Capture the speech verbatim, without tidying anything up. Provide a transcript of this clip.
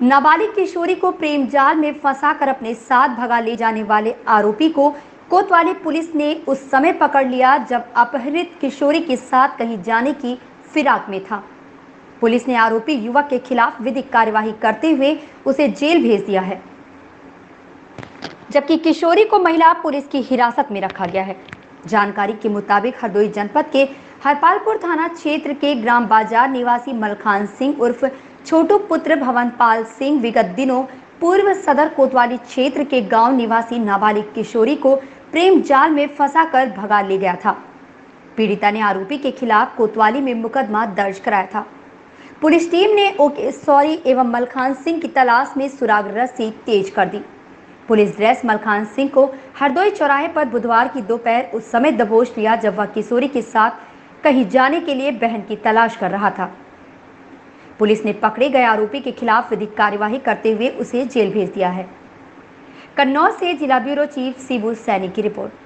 नाबालिग किशोरी को प्रेम जाल में फंसाकर अपने साथ भगा ले जाने वाले आरोपी को कोतवाली पुलिस ने उस समय पकड़ लिया जब अपहृत किशोरी के साथ कहीं जाने की फिराक में था। पुलिस ने आरोपी युवक के खिलाफ विधिक कार्यवाही करते हुए उसे जेल भेज दिया है, जबकि किशोरी को महिला पुलिस की हिरासत में रखा गया है। जानकारी के मुताबिक हरदोई जनपद के हरपालपुर थाना क्षेत्र के ग्राम बाजार निवासी मलखान सिंह उर्फ छोटू पुत्र भवनपाल सिंह विगत दिनों पूर्व सदर कोतवाली क्षेत्र के गांव निवासी नाबालिग किशोरी को प्रेम जाल में फंसाकर भगा ले गया था। पीड़िता ने आरोपी के खिलाफ कोतवाली में मुकदमा दर्ज कराया था। पुलिस टीम ने ओके सॉरी एवं मलखान सिंह की तलाश में सुराग रस्सी तेज कर दी। पुलिस ड्रेस मलखान सिंह को हरदोई चौराहे पर बुधवार की दोपहर उस समय दबोच लिया जब वह किशोरी के साथ कहीं जाने के लिए बहन की तलाश कर रहा था। पुलिस ने पकड़े गए आरोपी के खिलाफ विधिक कार्यवाही करते हुए उसे जेल भेज दिया है। कन्नौज से जिला ब्यूरो चीफ शिबू सैनी की रिपोर्ट।